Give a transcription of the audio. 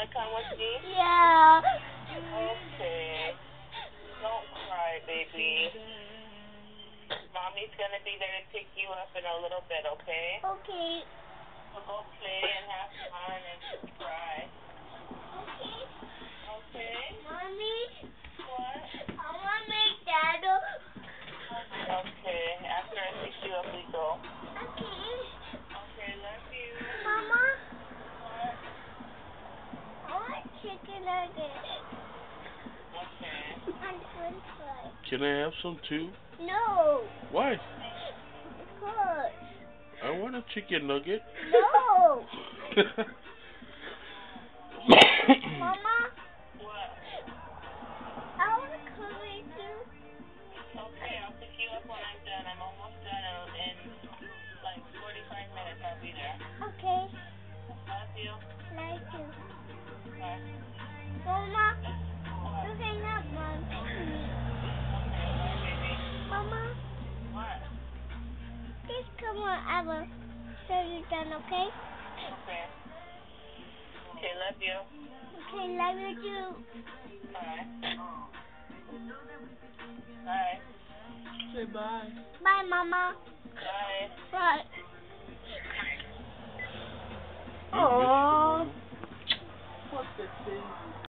wanna come with me? Yeah. Okay. Don't cry, baby. Mommy's gonna be there to pick you up in a little bit, okay? Okay. So go play and have fun and cry. Okay. Okay? Mommy, What? I want to make Dad. Okay. After I pick you up, we go. Okay. Okay, love you. Mama, What? I want chicken nuggets Okay. and french fries. Can I have some too? No. Why? Because. I want a chicken nugget. No. Mama, What? I want to come with you. Okay, I'll pick you up when I'm done. I'm almost done. In like 45 minutes, I'll be there. Okay. Love you. Like you. Bye. Mama, What? you can have one. Okay, bye, baby. Mama, What? please come on, I will show you done, okay? Okay. Okay, love you. Okay, love you too. Bye. Bye. Say bye. Bye, Mama. Bye. Bye. I miss you, Aww. Mama. What's the thing?